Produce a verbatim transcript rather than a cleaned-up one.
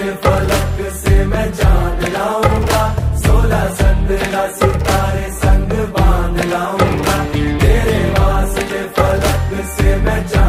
फलक से मैं जान लाऊंगा, सोलह संद्रा सितारा